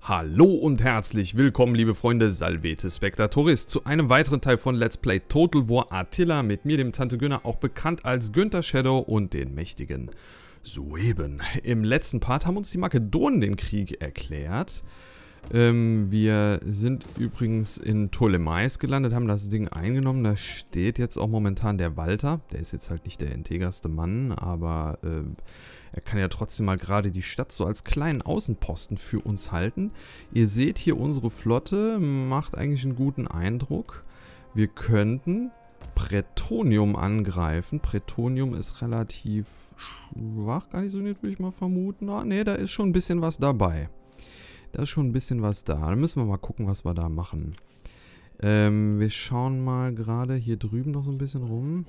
Hallo und herzlich willkommen, liebe Freunde, Salvete Spectatoris, zu einem weiteren Teil von Let's Play Total War Attila mit mir, dem Tante Günner, auch bekannt als Günther Shadow und den mächtigen Sueben. Im letzten Part haben uns die Makedonen den Krieg erklärt. Wir sind übrigens in Ptolemais gelandet, haben das Ding eingenommen. Da steht jetzt auch momentan der Walter. Der ist jetzt halt nicht der integerste Mann, aber er kann ja trotzdem mal gerade die Stadt so als kleinen Außenposten für uns halten. Ihr seht hier unsere Flotte, macht eigentlich einen guten Eindruck. Wir könnten Bretonnium angreifen. Bretonnium ist relativ schwach, gar nicht so nett, würde ich mal vermuten. Ah, ne, da ist schon ein bisschen was dabei. Da ist schon ein bisschen was da. Da müssen wir mal gucken, was wir da machen. Wir schauen mal gerade hier drüben noch so ein bisschen rum.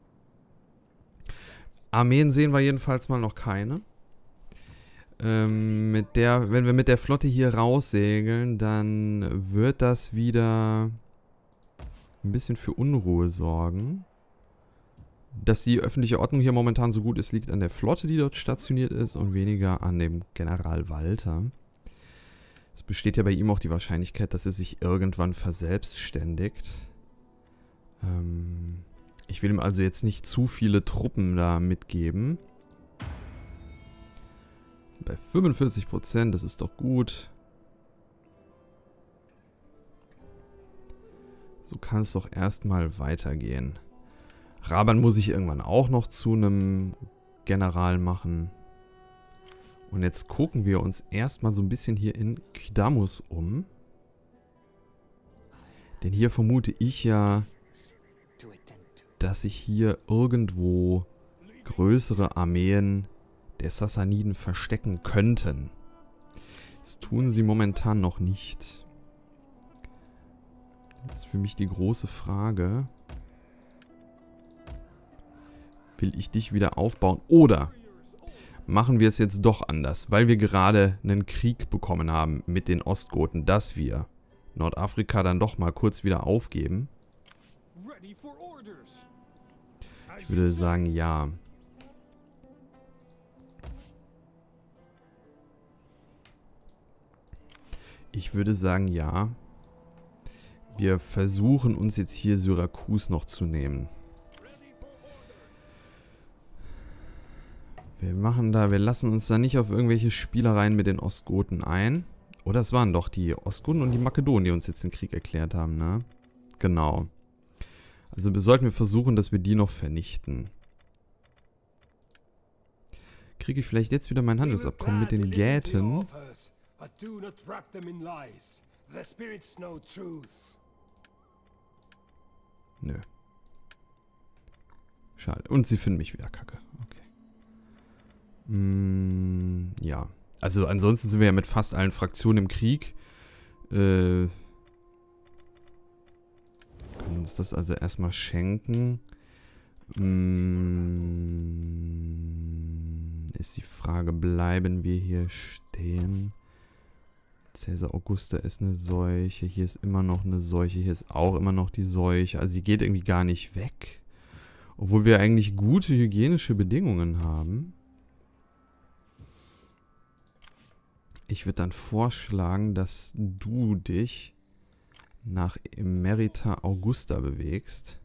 Armeen sehen wir jedenfalls mal noch keine. Wenn wir mit der Flotte hier raussegeln, dann wird das wieder ein bisschen für Unruhe sorgen. Dass die öffentliche Ordnung hier momentan so gut ist, liegt an der Flotte, die dort stationiert ist, und weniger an dem General Walter. Es besteht ja bei ihm auch die Wahrscheinlichkeit, dass er sich irgendwann verselbstständigt. Ich will ihm also jetzt nicht zu viele Truppen da mitgeben. Sind bei 45%, das ist doch gut. So kann es doch erstmal weitergehen. Raban muss ich irgendwann auch noch zu einem General machen. Und jetzt gucken wir uns erstmal so ein bisschen hier in Kydamus um. Denn hier vermute ich ja, dass sich hier irgendwo größere Armeen der Sassaniden verstecken könnten. Das tun sie momentan noch nicht. Das ist für mich die große Frage. Will ich dich wieder aufbauen? Oder machen wir es jetzt doch anders, weil wir gerade einen Krieg bekommen haben mit den Ostgoten, dass wir Nordafrika dann doch mal kurz wieder aufgeben? Ich würde sagen, ja. Ich würde sagen, ja. Wir versuchen uns jetzt hier Syrakus noch zu nehmen. Wir lassen uns da nicht auf irgendwelche Spielereien mit den Ostgoten ein. Oder es waren doch die Ostgoten und die Makedonen, die uns jetzt den Krieg erklärt haben, ne? Genau. Also sollten wir versuchen, dass wir die noch vernichten. Kriege ich vielleicht jetzt wieder mein Handelsabkommen mit den Gäten? Nö. Schade. Und sie finden mich wieder kacke. Okay. Ja. Also ansonsten sind wir ja mit fast allen Fraktionen im Krieg. Können uns das also erstmal schenken. Ist die Frage, bleiben wir hier stehen? Caesar Augusta ist eine Seuche. Hier ist immer noch eine Seuche. Hier ist auch immer noch die Seuche. Also die geht irgendwie gar nicht weg. Obwohl wir eigentlich gute hygienische Bedingungen haben. Ich würde dann vorschlagen, dass du dich nach Emerita Augusta bewegst.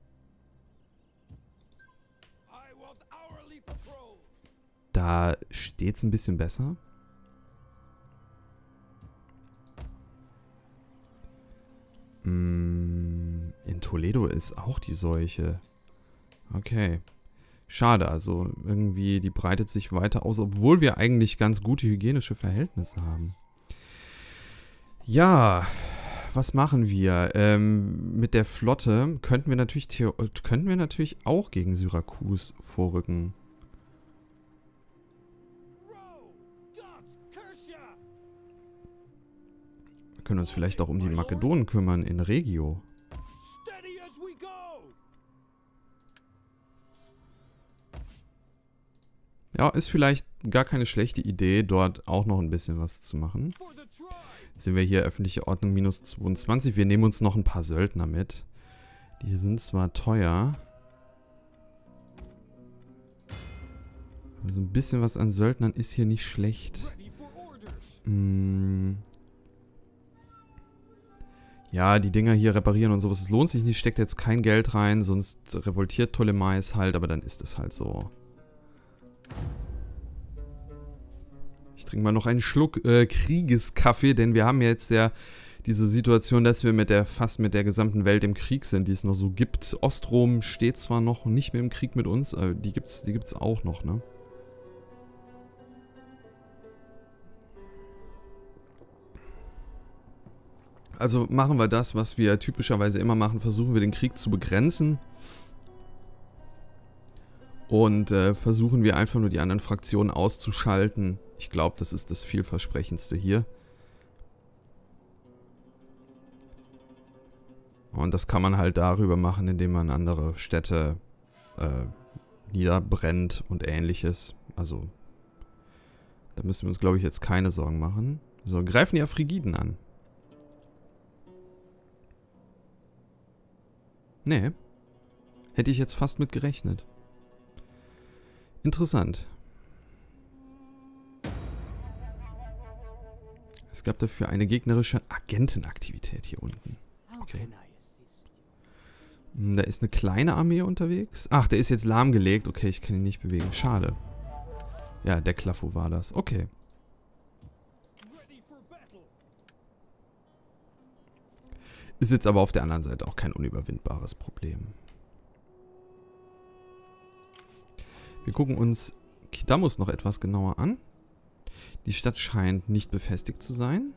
Da steht es ein bisschen besser. In Toledo ist auch die Seuche. Okay. Schade, also irgendwie die breitet sich weiter aus, obwohl wir eigentlich ganz gute hygienische Verhältnisse haben. Ja, was machen wir? Mit der Flotte könnten wir natürlich auch gegen Syrakus vorrücken. Wir können uns vielleicht auch um die Makedonen kümmern in Regio. Ja, ist vielleicht gar keine schlechte Idee, dort auch noch ein bisschen was zu machen. Jetzt sehen wir hier öffentliche Ordnung minus 22. Wir nehmen uns noch ein paar Söldner mit. Die sind zwar teuer. Aber so ein bisschen was an Söldnern ist hier nicht schlecht. Ja, die Dinger hier reparieren und sowas, es lohnt sich nicht, steckt jetzt kein Geld rein, sonst revoltiert Ptolemais halt, aber dann ist es halt so. Ich trinke mal noch einen Schluck Kriegeskaffee, denn wir haben jetzt ja diese Situation, dass wir fast mit der gesamten Welt im Krieg sind, die es noch so gibt. Ostrom steht zwar noch nicht mehr im Krieg mit uns, aber die gibt's auch noch, ne? Also machen wir das, was wir typischerweise immer machen, versuchen wir den Krieg zu begrenzen. Und versuchen wir einfach nur die anderen Fraktionen auszuschalten. Ich glaube, das ist das vielversprechendste hier. Und das kann man halt darüber machen, indem man andere Städte niederbrennt und ähnliches. Also, da müssen wir uns, glaube ich, jetzt keine Sorgen machen. So, greifen die Aphrigiden an. Nee. Hätte ich jetzt fast mit gerechnet. Interessant. Es gab dafür eine gegnerische Agentenaktivität hier unten. Okay. Da ist eine kleine Armee unterwegs. Ach, der ist jetzt lahmgelegt. Okay, ich kann ihn nicht bewegen. Schade. Ja, der Klaffo war das. Okay. Ist jetzt aber auf der anderen Seite auch kein unüberwindbares Problem. Wir gucken uns Kidamos noch etwas genauer an. Die Stadt scheint nicht befestigt zu sein.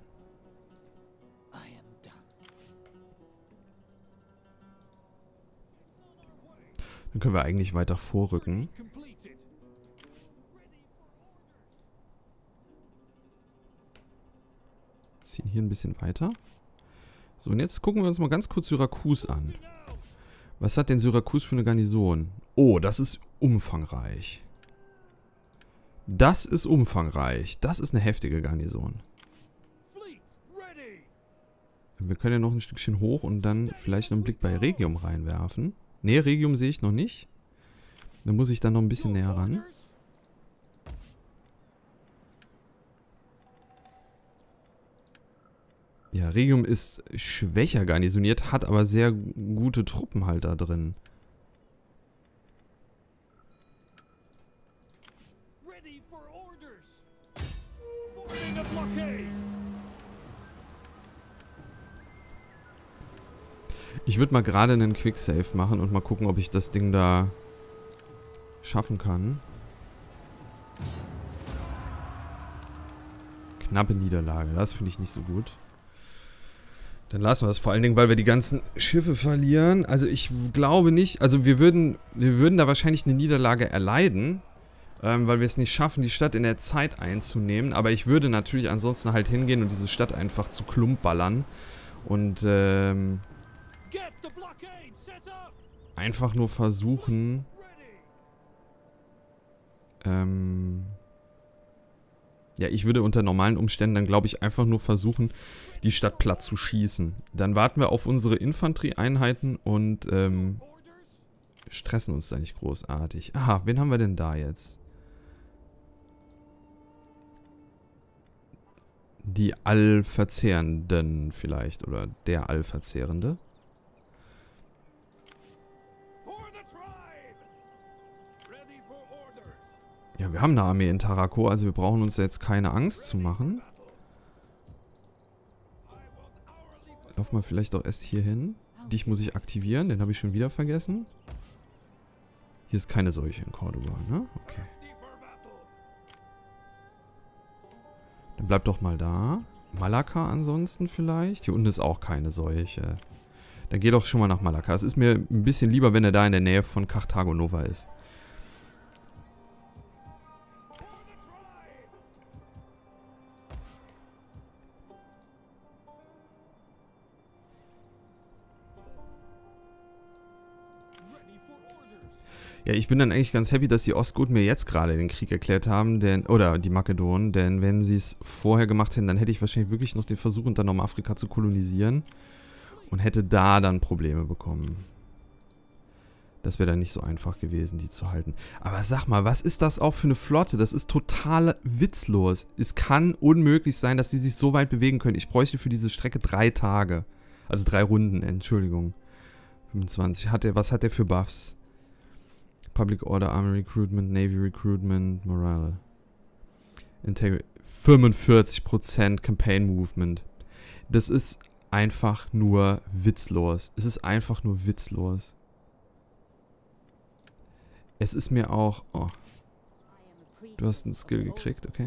Dann können wir eigentlich weiter vorrücken. Ziehen hier ein bisschen weiter. So, und jetzt gucken wir uns mal ganz kurz Syrakus an. Was hat denn Syrakus für eine Garnison? Oh, das ist umfangreich. Das ist umfangreich. Das ist eine heftige Garnison. Wir können ja noch ein Stückchen hoch und dann vielleicht noch einen Blick bei Rhegium reinwerfen. Ne, Rhegium sehe ich noch nicht. Da muss ich dann noch ein bisschen näher ran. Ja, Rhegium ist schwächer garnisoniert, hat aber sehr gute Truppen halt da drin. Ich würde mal gerade einen Quicksave machen und mal gucken, ob ich das Ding da schaffen kann. Knappe Niederlage, das finde ich nicht so gut. Dann lassen wir das, vor allen Dingen, weil wir die ganzen Schiffe verlieren. Also ich glaube nicht, also wir würden da wahrscheinlich eine Niederlage erleiden, weil wir es nicht schaffen, die Stadt in der Zeit einzunehmen. Aber ich würde natürlich ansonsten halt hingehen und diese Stadt einfach zu Klump ballern. Und einfach nur versuchen, ja, ich würde unter normalen Umständen dann, glaube ich, einfach nur versuchen, die Stadt platt zu schießen. Dann warten wir auf unsere Infanterieeinheiten und stressen uns da nicht großartig. Aha, wen haben wir denn da jetzt? Die Allverzehrenden vielleicht, oder der Allverzehrende. Ja, wir haben eine Armee in Tarako, also wir brauchen uns jetzt keine Angst zu machen. Laufen wir vielleicht auch erst hier hin. Dich muss ich aktivieren, den habe ich schon wieder vergessen. Hier ist keine Seuche in Cordoba, ne? Okay. Dann bleib doch mal da. Malakka ansonsten vielleicht. Hier unten ist auch keine Seuche. Dann geh doch schon mal nach Malakka. Es ist mir ein bisschen lieber, wenn er da in der Nähe von Karthago Nova ist. Ja, ich bin dann eigentlich ganz happy, dass die Ostgoten mir jetzt gerade den Krieg erklärt haben, denn, oder die Makedonen, denn wenn sie es vorher gemacht hätten, dann hätte ich wahrscheinlich wirklich noch den Versuch unternommen, Afrika zu kolonisieren und hätte da dann Probleme bekommen. Das wäre dann nicht so einfach gewesen, die zu halten. Aber sag mal, was ist das auch für eine Flotte? Das ist total witzlos. Es kann unmöglich sein, dass die sich so weit bewegen können. Ich bräuchte für diese Strecke 3 Tage. Also 3 Runden, Entschuldigung. 25. Was hat der für Buffs? Public Order, Army Recruitment, Navy Recruitment, Morale. Integrity. 45% Campaign Movement. Das ist einfach nur witzlos. Es ist einfach nur witzlos. Es ist mir auch... Oh. Du hast einen Skill gekriegt, okay.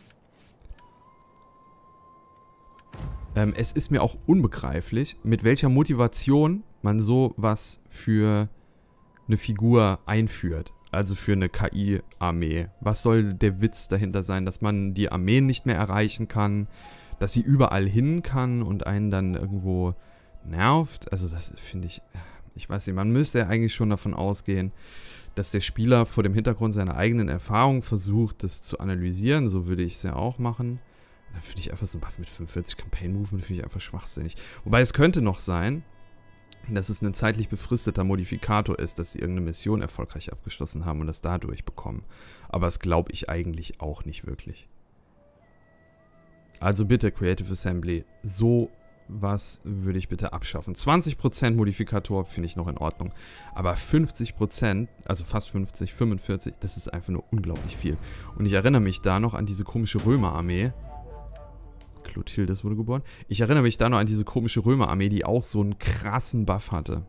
Es ist mir auch unbegreiflich, mit welcher Motivation man sowas für eine Figur einführt. Also für eine KI-Armee. Was soll der Witz dahinter sein? Dass man die Armeen nicht mehr erreichen kann, dass sie überall hin kann und einen dann irgendwo nervt. Also das finde ich weiß nicht, man müsste ja eigentlich schon davon ausgehen, dass der Spieler vor dem Hintergrund seiner eigenen Erfahrung versucht, das zu analysieren. So würde ich es ja auch machen. Da finde ich einfach so ein Buff mit 45 Campaign Movement finde ich einfach schwachsinnig. Wobei es könnte noch sein, dass es ein zeitlich befristeter Modifikator ist, dass sie irgendeine Mission erfolgreich abgeschlossen haben und das dadurch bekommen. Aber das glaube ich eigentlich auch nicht wirklich. Also bitte, Creative Assembly, so was würde ich bitte abschaffen. 20% Modifikator finde ich noch in Ordnung. Aber 50%, also fast 50, 45, das ist einfach nur unglaublich viel. Und ich erinnere mich da noch an diese komische Römerarmee. Clotildes wurde geboren. Ich erinnere mich da noch an diese komische Römerarmee, die auch so einen krassen Buff hatte.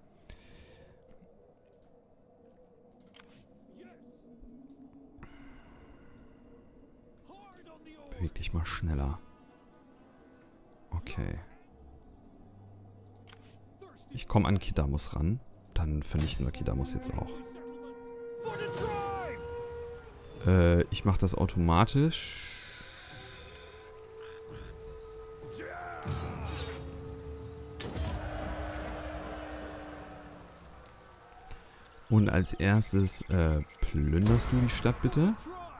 Beweg dich mal schneller. Okay. Ich komme an Kidamus ran. Dann vernichten wir Kidamus jetzt auch. Ich mache das automatisch. Und als erstes plünderst du die Stadt bitte.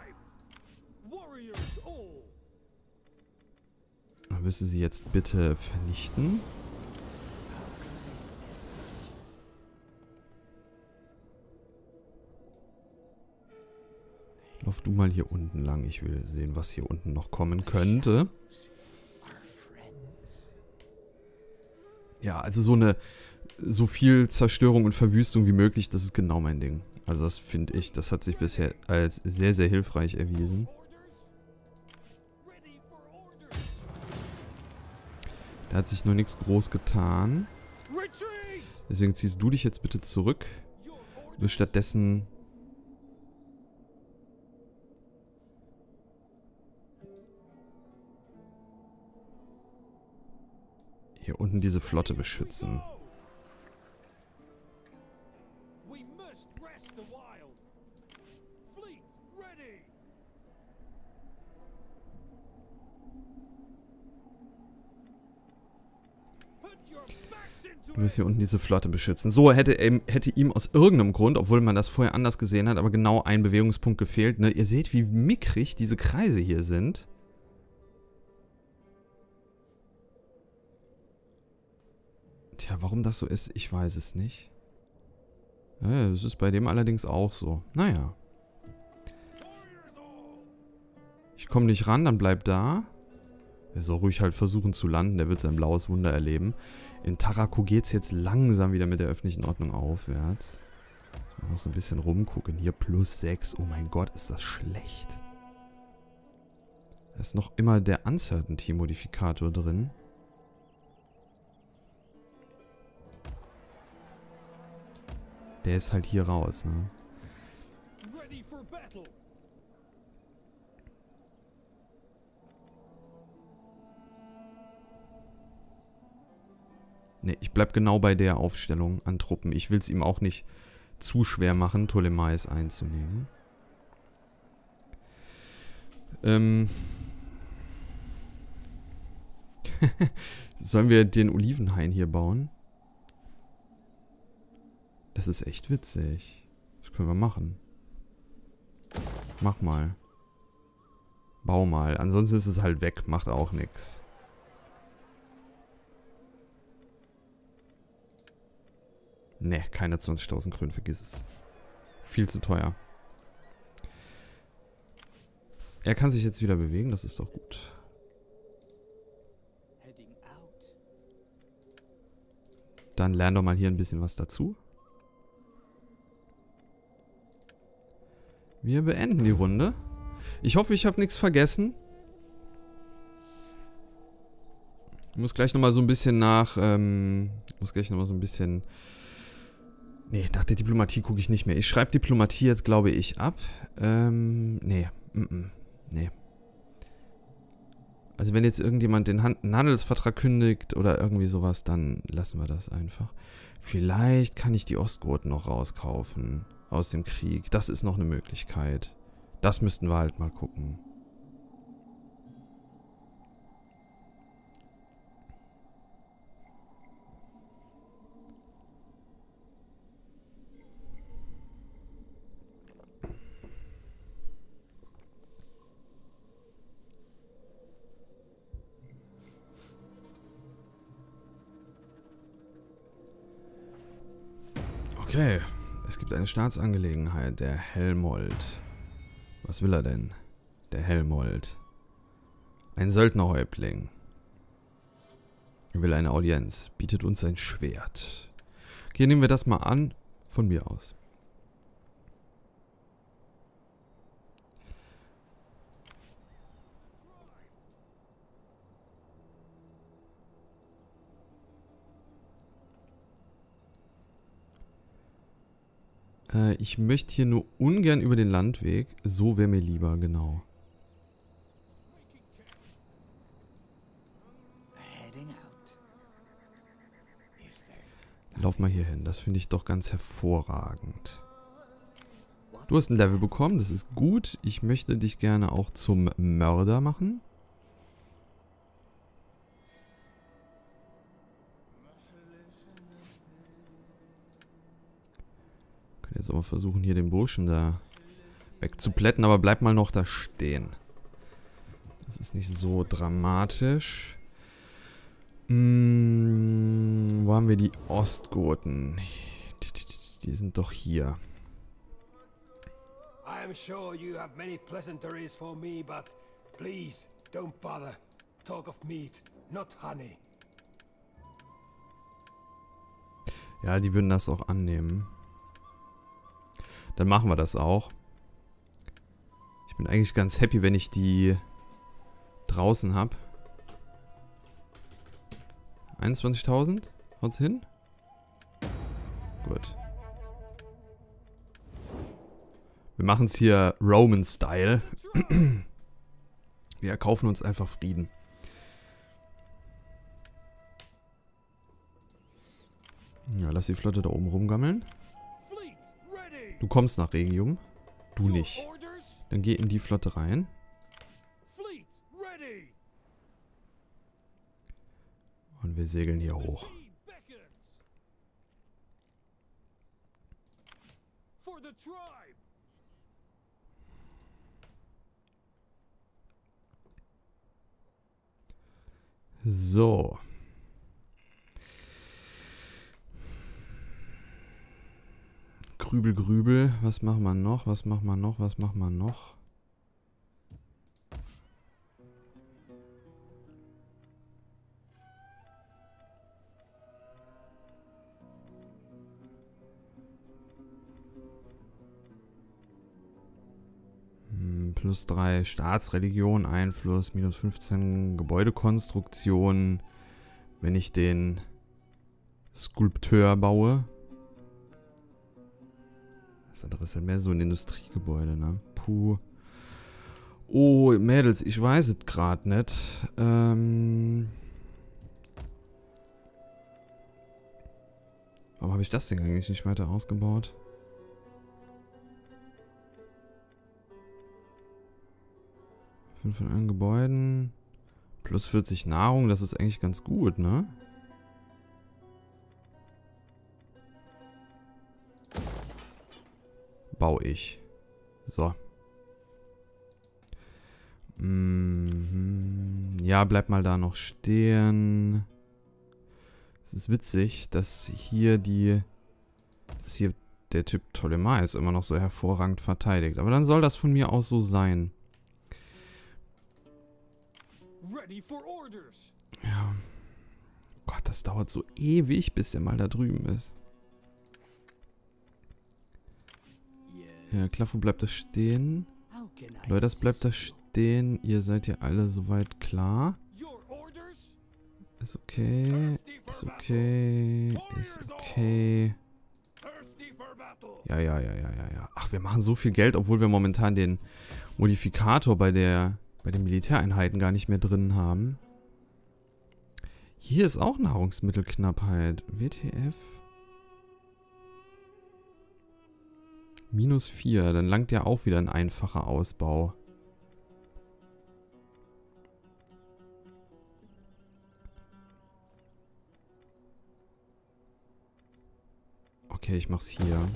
Dann wirst du sie jetzt bitte vernichten. Lauf du mal hier unten lang. Ich will sehen, was hier unten noch kommen könnte. Ja, also so viel Zerstörung und Verwüstung wie möglich, das ist genau mein Ding. Also das finde ich, das hat sich bisher als sehr, sehr hilfreich erwiesen. Da hat sich noch nichts groß getan. Deswegen ziehst du dich jetzt bitte zurück. Du wirst stattdessen... hier unten diese Flotte beschützen. Du wirst hier unten diese Flotte beschützen. So, hätte ihm aus irgendeinem Grund, obwohl man das vorher anders gesehen hat, aber genau ein Bewegungspunkt gefehlt. Ne? Ihr seht, wie mickrig diese Kreise hier sind. Tja, warum das so ist, ich weiß es nicht. Ja, das ist bei dem allerdings auch so. Naja. Ich komme nicht ran, dann bleib da. Er soll ruhig halt versuchen zu landen, der wird sein blaues Wunder erleben. In Tarako geht es jetzt langsam wieder mit der öffentlichen Ordnung aufwärts. Mal noch so ein bisschen rumgucken. Hier +6. Oh mein Gott, ist das schlecht. Da ist noch immer der Uncertainty-Modifikator drin. Der ist halt hier raus, ne? Ne, ich bleib genau bei der Aufstellung an Truppen. Ich will es ihm auch nicht zu schwer machen, Ptolemais einzunehmen. Sollen wir den Olivenhain hier bauen? Das ist echt witzig. Das können wir machen. Mach mal. Bau mal. Ansonsten ist es halt weg. Macht auch nichts. Ne, keine 20.000 Krönen, vergiss es. Viel zu teuer. Er kann sich jetzt wieder bewegen, das ist doch gut. Dann lern doch mal hier ein bisschen was dazu. Wir beenden die Runde. Ich hoffe, ich habe nichts vergessen. Ich muss gleich nochmal so ein bisschen nach... Nee, nach der Diplomatie gucke ich nicht mehr. Ich schreibe Diplomatie jetzt, glaube ich, ab. Nee. Nee. Also wenn jetzt irgendjemand den einen Handelsvertrag kündigt oder irgendwie sowas, dann lassen wir das einfach. Vielleicht kann ich die Ostgoten noch rauskaufen aus dem Krieg. Das ist noch eine Möglichkeit. Das müssten wir halt mal gucken. Okay, es gibt eine Staatsangelegenheit, der Helmold. Was will er denn? Der Helmold. Ein Söldnerhäuptling. Er will eine Audienz, bietet uns ein Schwert. Okay, nehmen wir das mal an, von mir aus. Ich möchte hier nur ungern über den Landweg. So wäre mir lieber, genau. Lauf mal hier hin. Das finde ich doch ganz hervorragend. Du hast ein Level bekommen, das ist gut. Ich möchte dich gerne auch zum Mörder machen. Jetzt aber versuchen, hier den Burschen da wegzuplätten, aber bleib mal noch da stehen. Das ist nicht so dramatisch. Wo haben wir die Ostgoten? Die sind doch hier. I am sure you have many pleasantries for me, but please don't bother. Talk of meat, not honey. Ja, die würden das auch annehmen. Dann machen wir das auch. Ich bin eigentlich ganz happy, wenn ich die draußen habe. 21.000? Haut's hin? Gut. Wir machen es hier Roman-Style. Wir erkaufen uns einfach Frieden. Ja, lass die Flotte da oben rumgammeln. Du kommst nach Rhegium. Du nicht. Dann geh in die Flotte rein. Und wir segeln hier hoch. So. Grübel, Grübel. Was machen wir noch? Was machen wir noch? Was machen wir noch? Plus 3 Staatsreligion, Einfluss, minus 15 Gebäudekonstruktion. Wenn ich den Skulpteur baue. Das andere ist ja mehr so ein Industriegebäude, ne? Puh. Oh, Mädels, ich weiß es gerade nicht. Warum habe ich das Ding eigentlich nicht weiter ausgebaut? Von allen Gebäuden. Plus 40 Nahrung, das ist eigentlich ganz gut, ne? Baue ich. So. Ja, bleib mal da noch stehen. Es ist witzig, dass hier der Typ Ptolemais immer noch so hervorragend verteidigt. Aber dann soll das von mir aus so sein. Ja. Boah, das dauert so ewig, bis der mal da drüben ist. Ja, Klaffu bleibt da stehen. Leute, das bleibt da stehen. Ihr seid ja alle soweit klar. Ist okay. Ist okay. Ist okay. Ja. Ach, wir machen so viel Geld, obwohl wir momentan den Modifikator bei den Militäreinheiten gar nicht mehr drin haben. Hier ist auch Nahrungsmittelknappheit. WTF? -4, dann langt ja auch wieder ein einfacher Ausbau. Okay, ich mach's hier.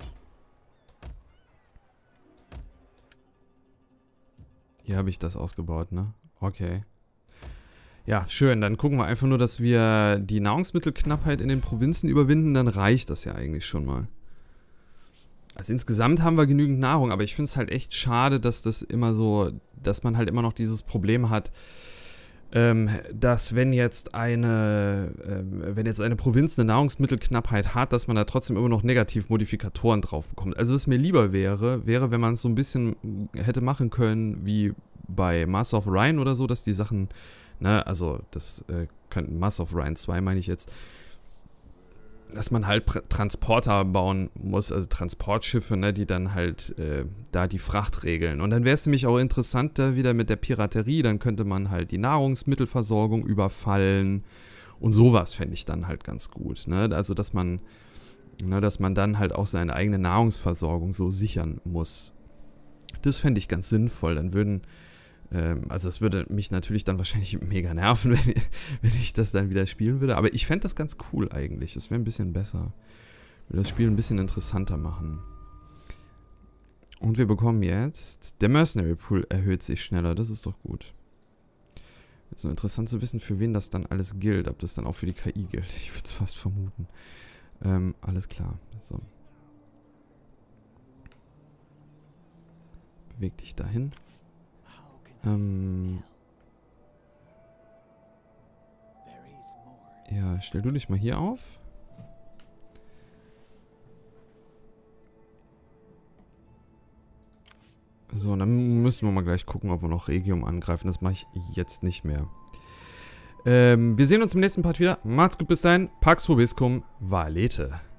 Hier habe ich das ausgebaut, ne? Okay. Ja, schön. Dann gucken wir einfach nur, dass wir die Nahrungsmittelknappheit in den Provinzen überwinden. Dann reicht das ja eigentlich schon mal. Also insgesamt haben wir genügend Nahrung, aber ich finde es halt echt schade, dass das immer so, dass man halt immer noch dieses Problem hat, dass wenn jetzt eine Provinz eine Nahrungsmittelknappheit hat, dass man da trotzdem immer noch Negativmodifikatoren drauf bekommt. Also was mir lieber wäre, wenn man es so ein bisschen hätte machen können, wie bei Master of Orion oder so, dass die Sachen, ne, also das könnten Master of Orion 2 meine ich jetzt, dass man halt Transporter bauen muss, also Transportschiffe, ne, die dann halt da die Fracht regeln. Und dann wäre es nämlich auch interessanter wieder mit der Piraterie, dann könnte man halt die Nahrungsmittelversorgung überfallen und sowas fände ich dann halt ganz gut, ne, also dass man dann halt auch seine eigene Nahrungsversorgung so sichern muss. Das fände ich ganz sinnvoll, dann würden also es würde mich natürlich dann wahrscheinlich mega nerven, wenn ich das dann wieder spielen würde. Aber ich fände das ganz cool eigentlich. Es wäre ein bisschen besser. Würde das Spiel ein bisschen interessanter machen. Und wir bekommen jetzt... Der Mercenary Pool erhöht sich schneller. Das ist doch gut. Jetzt nur interessant zu wissen, für wen das dann alles gilt. Ob das dann auch für die KI gilt. Ich würde es fast vermuten. Alles klar. So. Beweg dich dahin. Ja, stell du dich mal hier auf. So, und dann müssen wir mal gleich gucken, ob wir noch Regium angreifen. Das mache ich jetzt nicht mehr. Wir sehen uns im nächsten Part wieder. Macht's gut, bis dahin. Pax Vobiscum Valete.